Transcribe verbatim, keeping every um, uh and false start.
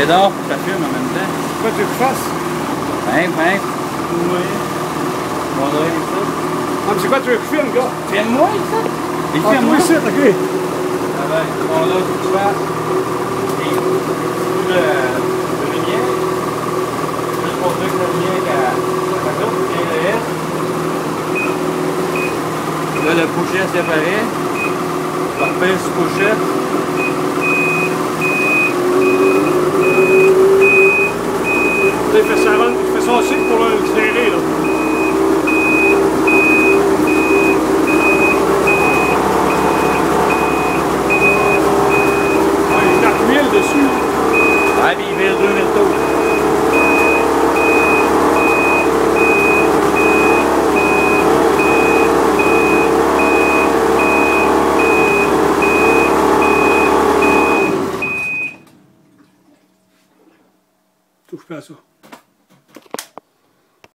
donc, ça fume en même temps. Quoi tu veux que je fasse? Fin, fin. Oui. On va aller ça. Ah, mais c'est quoi tu veux que je filme, gars? Filme-moi, ça. Il Ah, filme-moi. toi ici, ok. Ah ben, bon là, faut que tu fasses. Et le, le lumière. Juste pour dire que le lumière qu'à la gauche, bien le S. Là, le pochette séparé. Je repère sur pochette. Là, il fait ça avant, il fait ça aussi pour l'éclairer, là. Ah, il y a quatre mille dessus. Ah, puis il vire deux mille tours. Touche pas à ça.